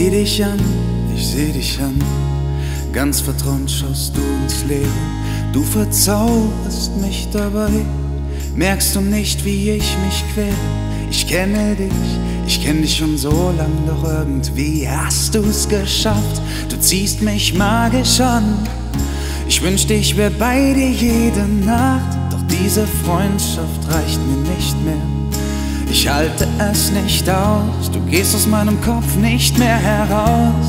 Ich seh dich an, ganz vertraut schaust du ins Leere. Du verzauberst mich dabei, merkst du nicht, wie ich mich quäle? Ich kenne dich schon so lang, doch irgendwie hast du's geschafft. Du ziehst mich magisch an, ich wünschte, ich wär bei dir jede Nacht. Doch diese Freundschaft reicht mir nicht mehr, ich halte es nicht aus. Du gehst aus meinem Kopf nicht mehr heraus.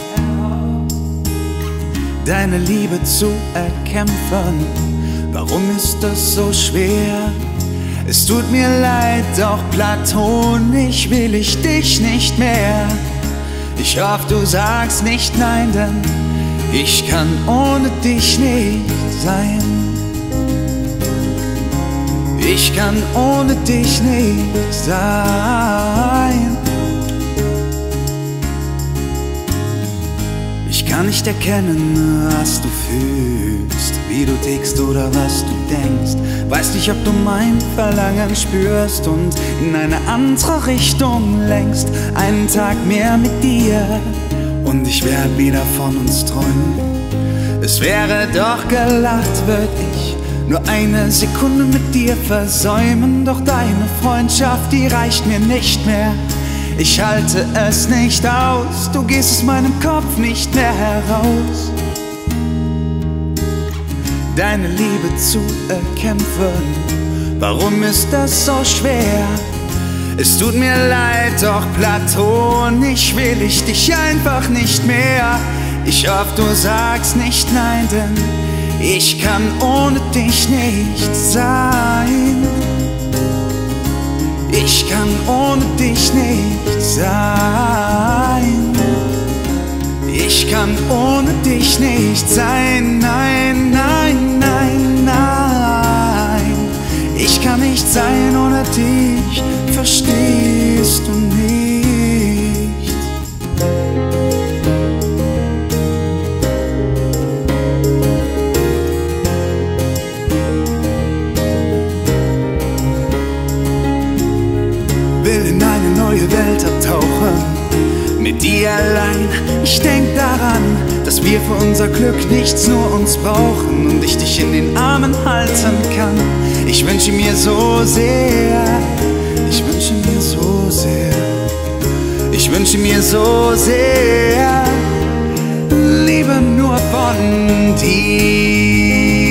Deine Liebe zu erkämpfen, warum ist das so schwer? Es tut mir leid, doch platonisch will ich dich nicht mehr. Ich hoffe, du sagst nicht nein, denn ich kann ohne dich nicht sein. Ich kann ohne dich nicht sein. Ich kann nicht erkennen, was du fühlst, wie du tickst oder was du denkst. Weiß nicht, ob du mein Verlangen spürst und in eine andere Richtung lenkst. Einen Tag mehr mit dir und ich werd wieder von uns träumen. Es wäre doch gelacht, würd ich nur eine Sekunde mit dir versäumen. Doch deine Freundschaft, die reicht mir nicht mehr, ich halte es nicht aus. Du gehst aus meinem Kopf nicht mehr heraus. Deine Liebe zu erkämpfen, warum ist das so schwer? Es tut mir leid, doch platonisch will ich dich einfach nicht mehr. Ich hoffe, du sagst nicht nein, denn ich kann ohne dich nicht sein. Ich kann ohne dich nicht sein. Ich kann ohne dich nicht sein. Nein, nein, nein, nein. Ich kann nicht sein ohne dich, verstehst du nicht? Will in eine neue Welt abtauchen, mit dir allein. Ich denk daran, dass wir für unser Glück nichts, nur uns brauchen und ich dich in den Armen halten kann. Ich wünsche mir so sehr, ich wünsche mir so sehr, ich wünsche mir so sehr Liebe nur von dir.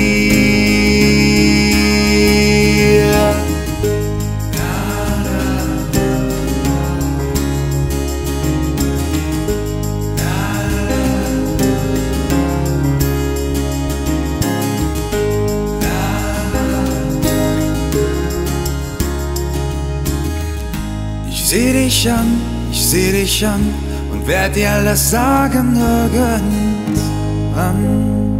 Ich seh dich an und werd dir alles sagen irgendwann.